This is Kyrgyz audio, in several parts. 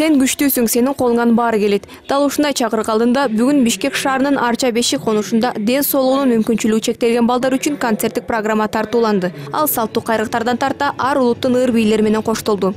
Сен күчтүүсүң, сенин колуңан баары келет. Дал ушундай чакырык алдында бүгүн Бишкек шаарынын Арча Бешик конушунда ден соолугунун мүмкүнчүлүгү чектелген балдар үчүн концерттик программа тартууланды. Ал салттуу кайрыктардан тарта ар улуттун ыр бийлери менен коштолду.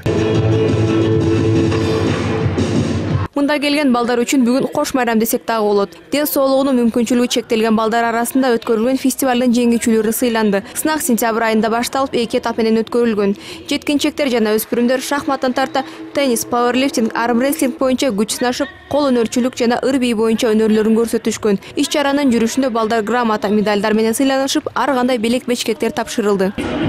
Мында келген балдар үчүн бүгүн кош майрам десек дагы болот. Ден соолугунун мүмкүнчүлүгү чектелген балдар арасында өткөрүлгөн фестивалдын жеңүүчүлөрү сыйланды. Сынак сентябрь айында башталып, 2 этап менен өткөрүлгөн. Жеткинчектер жана өспүрүмдөр шахматтан тарта теннис, пауэрлифтинг, армрестлинг боюнча күч сынашып, кол өнөрчүлүк жана ыр бий боюнча өнөрлөрүн көрсөтүшкөн. Иш-чаранын жүрүшүндө балдар грамота, медальдар менен сыйланышып, ар кандай белек-бечкектер тапшырылды.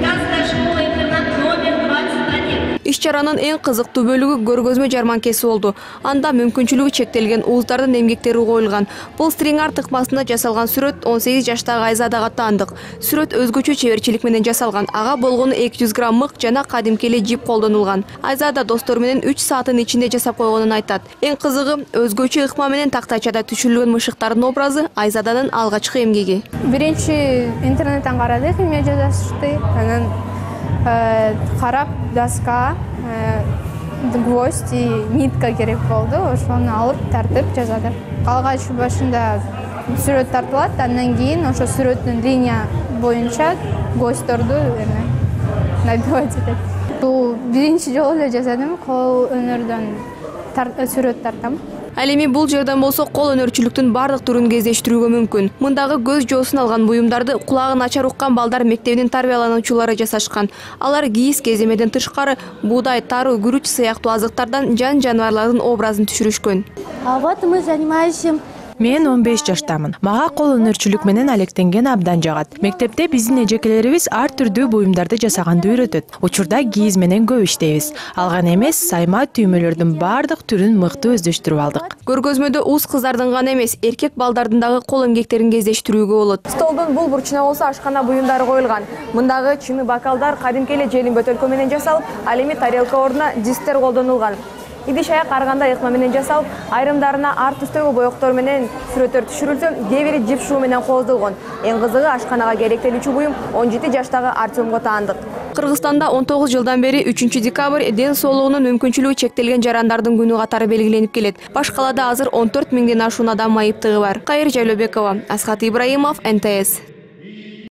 Иш-чаранын эң кызыктуу бөлүгү көргөзмө жарманкеси болду. Анда мүмкүнчүлүгү чектелген ууздардын эмгектери коюлган. Бул стриңар тыкмасында жасалган сүрөт 18 жаштагы Айзадага таандык. Сүрөт өзгөчө чеберчилик менен жасалган. Ага болгону 200 грамм мык жана кадимки эле жип колдонулган. Айзада достору менен 3 сааттын ичинде жасап койгонун айтат. Эң кызыгы, өзгөчө ыкма менен тактайчада түшүрүлгөн мышыктардын образы Айзаданын алгачкы эмгеги. Биринчи интернеттен карадык, эмне жазышты. Анан карап доска, гвоздь и нитка керек болду. Ошону алып тартып жазады. Алгач башында сүрөт тартылат, андан кийин ошо сүрөттүн линия боюнча гвозддорду набивать этет. Бул биринчи жолу эле жасадым, кол өнөрдөн сүрөт тартам. Ал эми бул жерден болсо кол өнөрчүлүктүн бардык түрүн кездештирүүгө мүмкүн. Мындагы көз жоосун алган буюмдарды кулагы начар уккан балдар мектебинин тарбиялануучулары жасашкан. Алар кийиз кеземеден тышкары буудай, тару, күрүч сыяктуу азыктардан жан-жаныбарлардын образын түшүрүшкөн. А вот мы занимаемся. Мен 15 жаштамын. Мага кол өнөрчүлүк менен алектенген абдан жагат. Мектепте биздин эжекелерибиз ар түрдүү буюмдарды жасаганды үйрөтөт. Учурда кийиз менен көп иштейбиз. Алган эмес, сайма түймөлөрдүн бардык түрүн мыкты өздөштүрүп алдык. Көргөзмөдө уз кыздардын гана эмес, эркек балдардын дагы кол эмгектерин кездештирүүгө болот. Столдун бул бурчуна болсо ашкана буюмдары коюлган. Мындагы чыны бокалдар кадимки эле желим бөтөлкө менен жасалып, ал эми тарелка ордуна дисктер колдонулган. Идиш-аяк ар кандай ыкма менен жасалып, айрымдарына ар түстөгү боектор менен сүрөттөр түшүрүлсө, кээ бири жип шуу менен кооздолгон. Эң кызыгы ашканага керектелүүчү буюм 17 жаштагы Артемго таандык. Кыргызстанда 19 жылдан бери 3 декабрь ден соолугунун мүмкүнчүлүгү чектелген жарандардын күнү катары белгиленип келет. Баш калаада азыр 14 миңден ашуун адам майыптыгы бар. Кайыр Жайлообекова, Асхат Ибраимов, НТС.